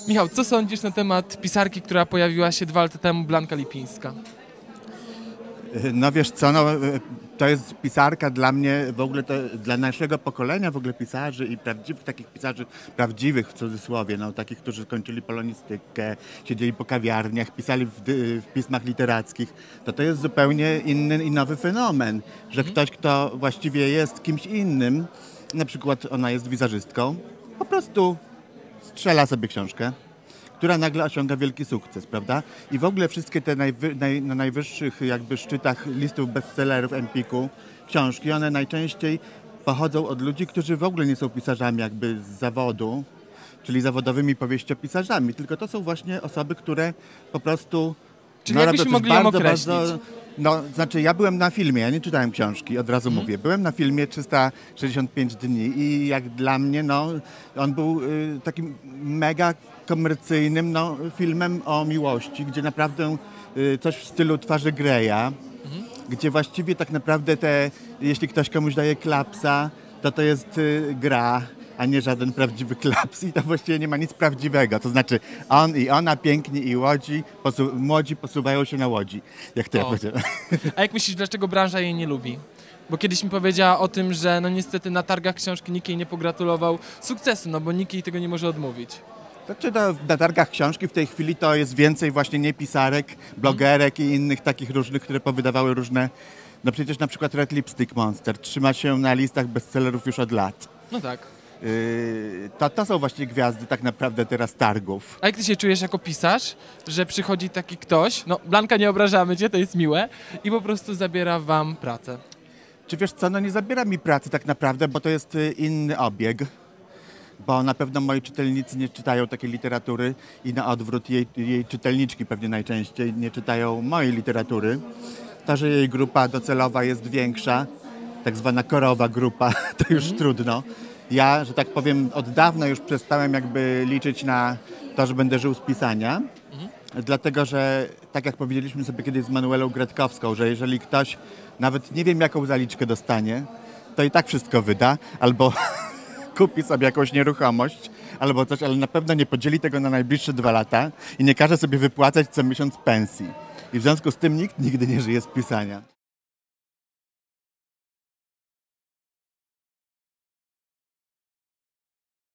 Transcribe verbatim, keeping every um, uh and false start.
Michał, co sądzisz na temat pisarki, która pojawiła się dwa lata temu, Blanka Lipińska? No wiesz co, no, to jest pisarka dla mnie, w ogóle to, dla naszego pokolenia w ogóle pisarzy i prawdziwych takich pisarzy, prawdziwych w cudzysłowie, no takich, którzy kończyli polonistykę, siedzieli po kawiarniach, pisali w, w pismach literackich, to to jest zupełnie inny i nowy fenomen, że Mhm. ktoś, kto właściwie jest kimś innym, na przykład ona jest wizerzystką, po prostu strzela sobie książkę, która nagle osiąga wielki sukces, prawda? I w ogóle wszystkie te najwy, naj, na najwyższych jakby szczytach listów bestsellerów Empiku książki, one najczęściej pochodzą od ludzi, którzy w ogóle nie są pisarzami jakby z zawodu, czyli zawodowymi powieściopisarzami, tylko to są właśnie osoby, które po prostu... Czyli jakbyśmy robią coś mogli ją bardzo, określić? bardzo, no, znaczy ja byłem na filmie, ja nie czytałem książki, od razu Mhm. mówię. Byłem na filmie trzysta sześćdziesiąt pięć dni i jak dla mnie, no, on był y, takim mega komercyjnym no, filmem o miłości, gdzie naprawdę y, coś w stylu Twarzy Greya, Mhm. gdzie właściwie tak naprawdę te, jeśli ktoś komuś daje klapsa, to to jest y, gra, a nie żaden prawdziwy klaps i to właściwie nie ma nic prawdziwego. To znaczy on i ona piękni i łodzi, posu młodzi posuwają się na łodzi, jak to ja O. powiedziałem. A jak myślisz, dlaczego branża jej nie lubi? Bo kiedyś mi powiedziała o tym, że no niestety na targach książki nikt jej nie pogratulował sukcesu, no bo nikt jej tego nie może odmówić. Znaczy no, na targach książki w tej chwili to jest więcej właśnie niepisarek, blogerek i innych takich różnych, które powydawały różne... No przecież na przykład Red Lipstick Monster trzyma się na listach bestsellerów już od lat. No tak. Yy, to, to są właśnie gwiazdy tak naprawdę teraz targów. A jak ty się czujesz jako pisarz, że przychodzi taki ktoś, no Blanka, nie obrażamy cię, to jest miłe, i po prostu zabiera wam pracę? Czy wiesz co, no nie zabiera mi pracy tak naprawdę, bo to jest y, inny obieg. Bo na pewno moi czytelnicy nie czytają takiej literatury i na odwrót jej, jej czytelniczki pewnie najczęściej nie czytają mojej literatury. To, że jej grupa docelowa jest większa, tak zwana korowa grupa, to już trudno. Ja, że tak powiem, od dawna już przestałem jakby liczyć na to, że będę żył z pisania. Dlatego, że tak jak powiedzieliśmy sobie kiedyś z Manuelą Gretkowską, że jeżeli ktoś nawet nie wiem jaką zaliczkę dostanie, to i tak wszystko wyda, albo kupi sobie jakąś nieruchomość, albo coś, ale na pewno nie podzieli tego na najbliższe dwa lata i nie każe sobie wypłacać co miesiąc pensji. I w związku z tym nikt nigdy nie żyje z pisania.